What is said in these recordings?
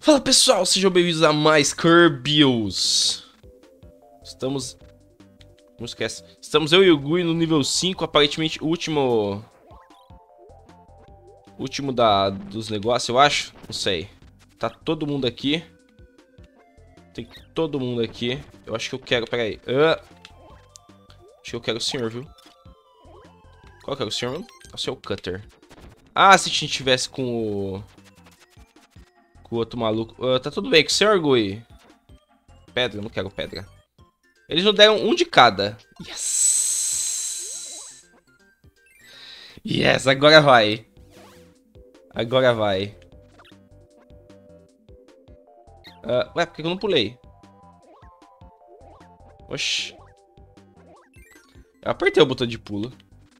Fala pessoal, sejam bem-vindos a mais Kirby's. Estamos... Não esquece. Estamos eu e o Gui no nível 5, aparentemente o último... dos negócios, eu acho. Não sei. Tá todo mundo aqui. Tem todo mundo aqui. Eu acho que eu quero... Pera aí. Acho que eu quero o senhor, viu? Qual que é o senhor, mano? É o seu Cutter. Ah, se a gente tivesse com o... o outro maluco. Tá tudo bem com o senhor, Gui? Pedra, eu não quero pedra. Eles não deram um de cada. Yes! Yes, agora vai. Agora vai. Ué, por que eu não pulei? Oxi. Eu apertei o botão de pulo.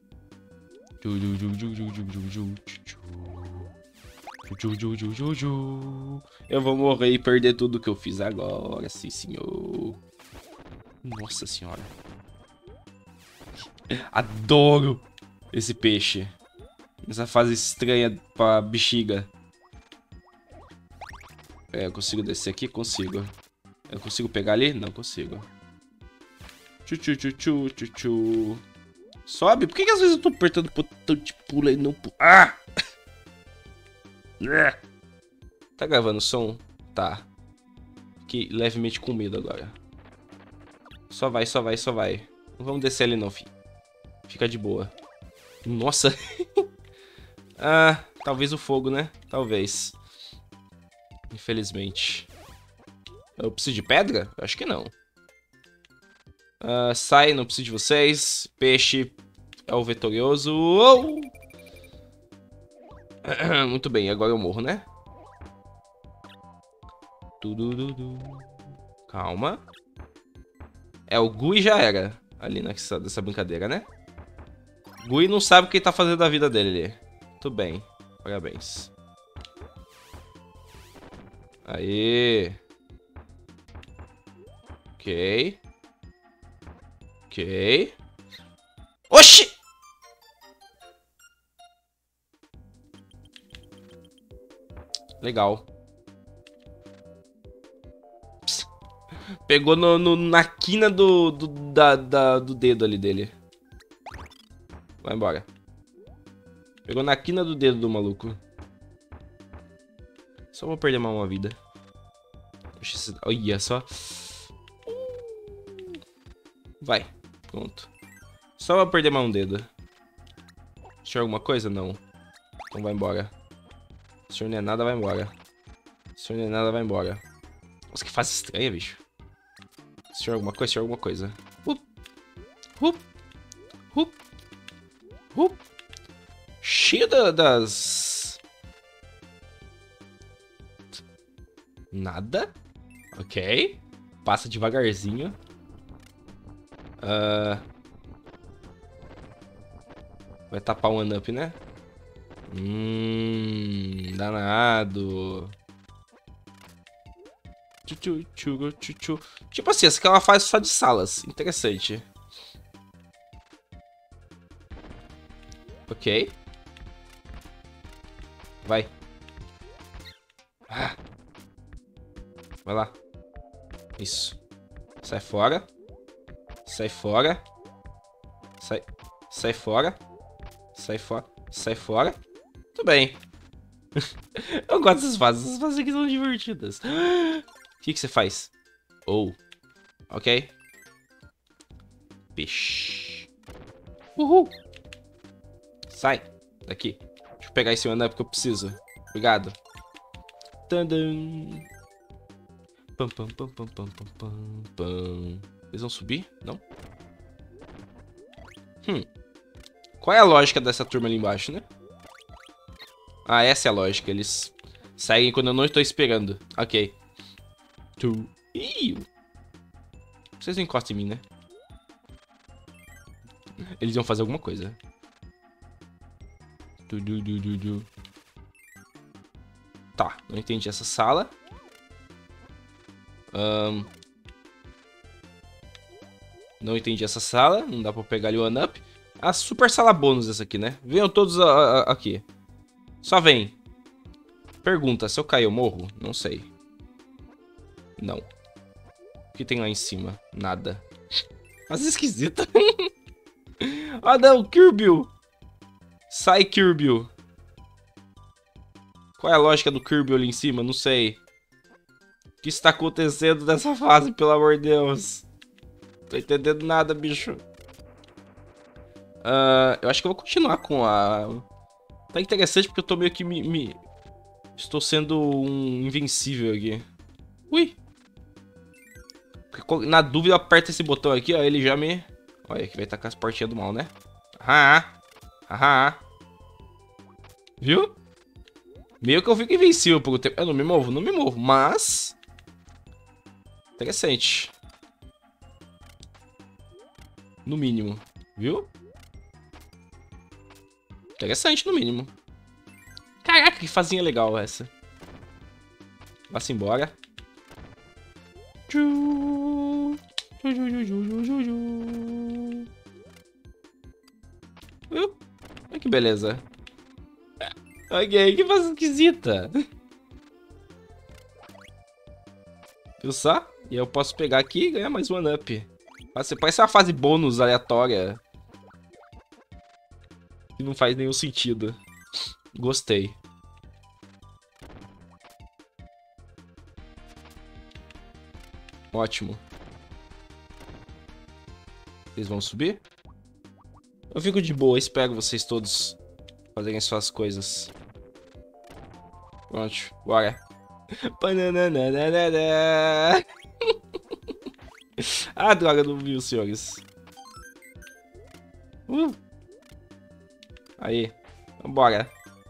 Eu vou morrer e perder tudo que eu fiz agora, sim, senhor. Nossa senhora. Adoro esse peixe. Essa fase estranha pra bexiga. Eu consigo descer aqui? Consigo. Eu consigo pegar ali? Não consigo. Tchu. Sobe? Por que às vezes eu tô apertando o botão de pula e não pula? Ah! Tá gravando o som? Tá. Fiquei levemente com medo agora. Só vai. Não vamos descer ali não, filho. Fica de boa. Nossa. Talvez o fogo, né? Talvez. Infelizmente. Eu preciso de pedra? Acho que não. Sai, não preciso de vocês. Peixe é o vitorioso. Oh! Muito bem, agora eu morro, né? Calma. O Gui já era ali dessa brincadeira, né? Gui não sabe o que ele tá fazendo da vida dele ali. Tudo bem, parabéns. Aê. Ok. Oxi! Legal. Psst. Pegou na quina do dedo ali dele. Vai embora. Pegou na quina do dedo do maluco. Só vou perder mais uma vida. Olha só. Vai. Pronto. Só vou perder mais um dedo. Senhor alguma coisa? Não. Então vai embora. O senhor não é nada, vai embora. O senhor não é nada, vai embora. Nossa, que fase estranha, bicho. Senhor alguma coisa? Senhor alguma coisa. Cheio das... Nada. Ok. Passa devagarzinho. Vai tapar um one-up, né? Danado. Tipo assim, essa aqui é uma fase só de salas. Interessante. Ok. Vai. Vai lá. Isso. Sai fora. Sai fora. Sai fora. Sai fora. Tudo bem. Eu gosto dessas fases. Essas fases aqui são divertidas. O que você faz? Ok. Peixe. Uhul. Sai daqui. Deixa eu pegar esse one up que eu preciso. Obrigado. Tandam. Pam. Eles vão subir? Não? Qual é a lógica dessa turma ali embaixo, né? Essa é a lógica. Eles seguem quando eu não estou esperando. Ok. Vocês não encostam em mim, né? Eles iam fazer alguma coisa. Tá, não entendi essa sala. Não entendi essa sala. Não dá pra pegar ali o one-up. A super sala bônus essa aqui, né? Venham todos aqui. Só vem. Pergunta, se eu cair eu morro? Não sei. Não. O que tem lá em cima? Nada. Mas esquisita. Ah não, Kirby! Sai, Kirby! Qual é a lógica do Kirby ali em cima? Não sei. O que está acontecendo nessa fase, pelo amor de Deus? Tô entendendo nada, bicho. Eu acho que eu vou continuar com a... Tá interessante porque eu tô meio que Estou sendo um invencível aqui. Ui! Na dúvida, aperta esse botão aqui, ó. Ele já me... Olha, que vai tacar as portinhas do mal, né? Aham. Aham. Viu? Meio que eu fico invencível por um tempo. Eu não me movo? Não me movo, mas... Interessante. No mínimo. Viu? Interessante, no mínimo. Caraca, que fazinha legal essa. Vá-se embora. Olha que beleza. Ok, que fase esquisita. Viu só? E eu posso pegar aqui e ganhar mais um up. Parece uma fase bônus aleatória. Que não faz nenhum sentido. Gostei. Ótimo. Vocês vão subir? Eu fico de boa, espero vocês todos fazerem suas coisas. Pronto, bora. Ah, droga, não vi os senhores. Aí, vambora.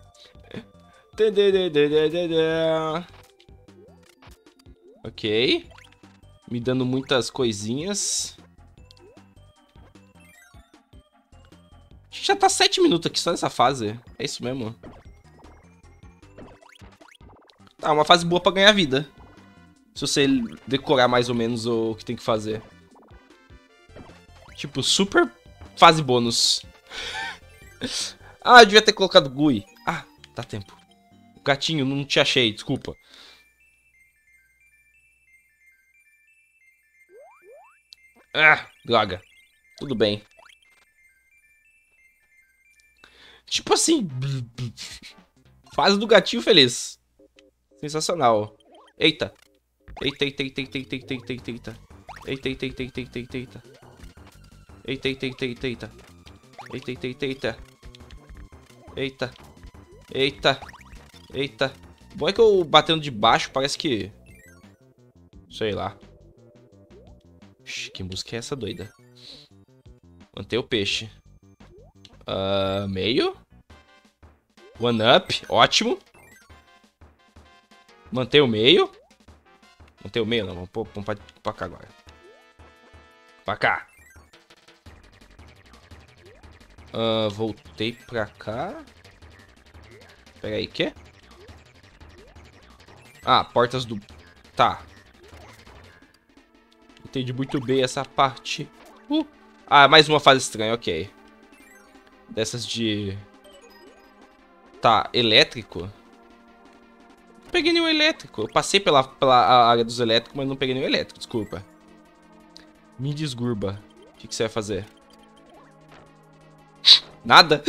Ok. Me dando muitas coisinhas. A gente já tá 7 minutos aqui só nessa fase. É isso mesmo. Tá, uma fase boa pra ganhar vida. Se você decorar mais ou menos o que tem que fazer. Tipo, super fase bônus. Ah, eu devia ter colocado GUI. Ah, dá tempo. Gatinho, não te achei, desculpa. Ah, droga. Tudo bem. Tipo assim... Fase do gatinho feliz. Sensacional. Eita. Eita, eita, eita, eita, eita, eita, eita, eita. Eita, eita, eita, eita, eita, eita, eita. Eita, eita, eita, eita, eita. Eita, eita, eita, eita. Eita. Eita. Eita. Bom é que eu batendo de baixo parece que... Sei lá. Ixi, que música é essa doida? Manter o peixe. Meio. One up. Ótimo. Manter o meio. Manter o meio não. Vamos pra cá agora. Pra cá. Voltei pra cá. Pera aí, quê? Ah, portas do... Tá. Entendi muito bem essa parte. Ah, mais uma fase estranha, ok. Dessas de... Tá, elétrico. Não peguei nenhum elétrico. Eu passei pela área dos elétricos, mas não peguei nenhum elétrico, desculpa. Me desgurba. O que você vai fazer? Nada?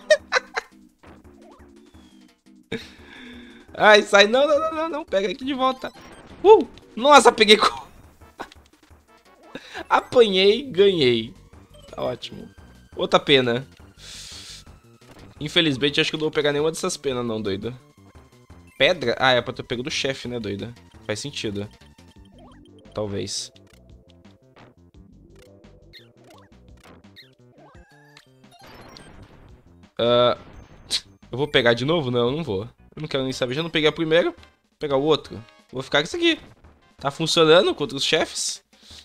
Ai, sai. Não, não, não, não, não. Pega aqui de volta. Nossa, peguei com... Apanhei, ganhei. Tá ótimo. Outra pena. Infelizmente, acho que eu não vou pegar nenhuma dessas penas, não, doido. Pedra? Ah, é pra ter pego do chefe, né, doido? Faz sentido. Talvez. Eu vou pegar de novo? Não, eu não vou. Eu não quero nem saber. Já não peguei a primeira. Vou pegar o outro. Vou ficar com isso aqui. Tá funcionando contra os chefes?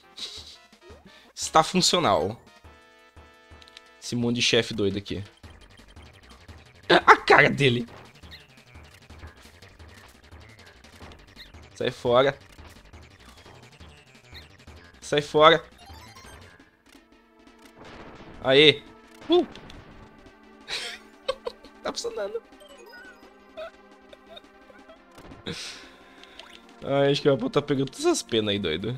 Está funcional. Esse monte de chefe doido aqui. A cara dele. Sai fora. Sai fora. Aê. Tá funcionando. Ai, acho que o Apple tá pegando todas as penas aí, doido.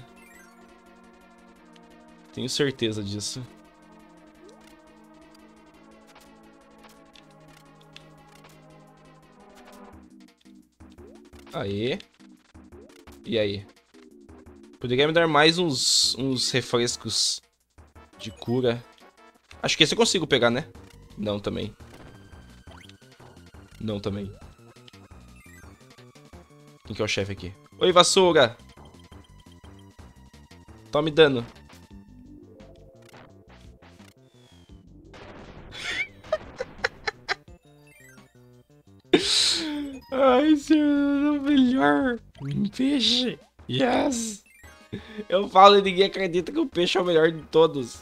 Tenho certeza disso. Aê. E aí? Poderia me dar mais uns refrescos de cura. Acho que esse eu consigo pegar, né? Não, também. Não, também. Quem que é o chefe aqui? Oi, vassoura! Tome dano. Ai, senhor, é o melhor. Um peixe. Yes! Eu falo e ninguém acredita que o peixe é o melhor de todos.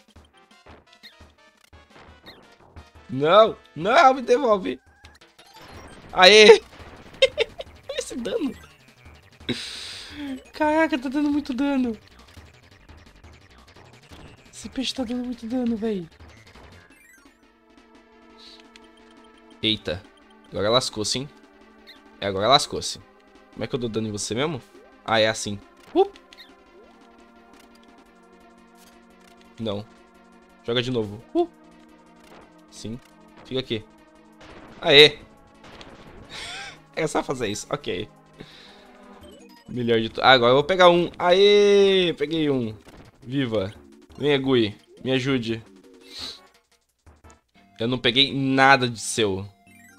Não, não, me devolve. Aê! Olha esse dano. Caraca, tá dando muito dano. Esse peixe tá dando muito dano, véi. Eita. Agora lascou-se, hein? É, agora lascou-se. Como é que eu dou dano em você mesmo? Ah, é assim. Não. Joga de novo. Sim. Fica aqui. Aê! É só fazer isso. Ok. Melhor de tudo. Ah, agora eu vou pegar um. Aê! Peguei um. Viva. Venha, Gui. Me ajude. Eu não peguei nada de seu.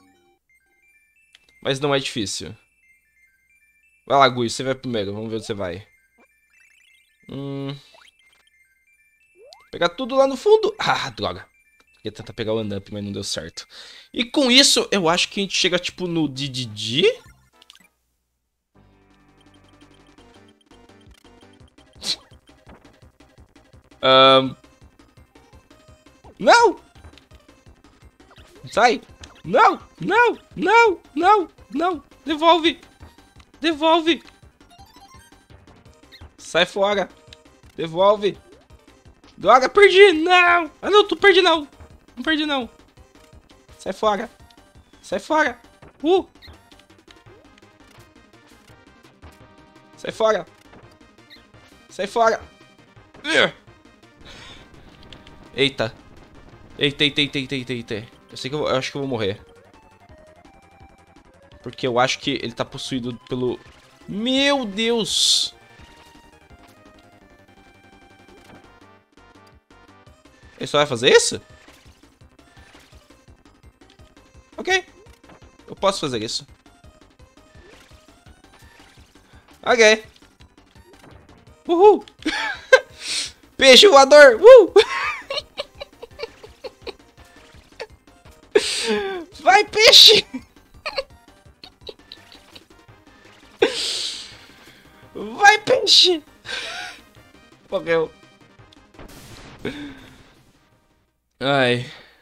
Mas não é difícil. Vai lá, Gui. Você vai primeiro. Vamos ver onde você vai. Pegar tudo lá no fundo. Ah, droga. Ia tentar pegar o One-Up, mas não deu certo. E com isso, eu acho que a gente chega, tipo, no DDD. Não! Sai! Não! Não! Não! Não! Não! Devolve! Devolve! Sai fora! Devolve! Droga, perdi! Não! Ah, não, tu perdi não! Não perdi não! Sai fora! Sai fora! Sai fora! Sai fora! Eita! Eita, eita, eita, eita, eita, eita. Eu sei que eu acho que eu vou morrer. Porque eu acho que ele tá possuído pelo... Meu Deus! Ele só vai fazer isso? Ok. Eu posso fazer isso. Ok. Uhul! Peixe voador! Vai, peixe! Vai, peixe! Morreu. Ai.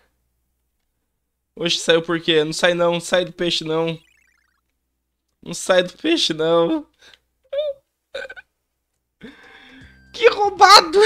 Hoje saiu por quê? Não sai não, sai do peixe não. Não sai do peixe não. Que roubado!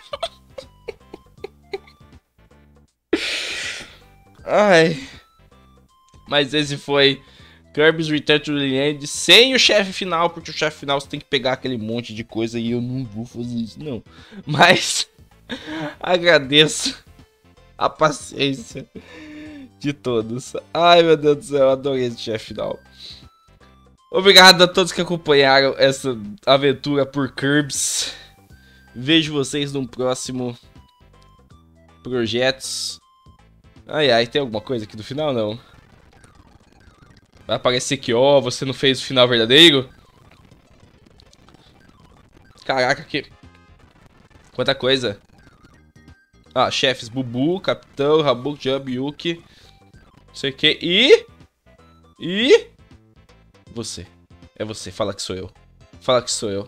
Ai. Mas esse foi Kirby's Return to the End sem o chefe final, porque o chefe final você tem que pegar aquele monte de coisa e eu não vou fazer isso, não. Mas agradeço a paciência de todos. Ai, meu Deus do céu, eu adorei esse chefe final. Obrigado a todos que acompanharam essa aventura por Kirby's. Vejo vocês num próximo Projetos. Ai, ai, tem alguma coisa aqui do final? Não. Vai aparecer que, ó, você não fez o final verdadeiro? Caraca, que... Quanta coisa. Ah, chefes, Bubu, Capitão, Rabuk, Jump, Yuki. Não sei o que. E... Você. É você, fala que sou eu. Fala que sou eu.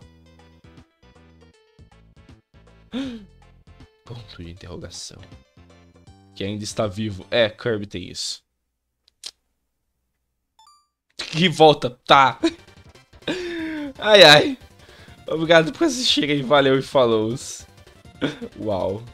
Ponto de interrogação. Que ainda está vivo. É, Kirby tem isso. Que volta, tá. Ai, ai. Obrigado por assistirem. Valeu e falou. Uau.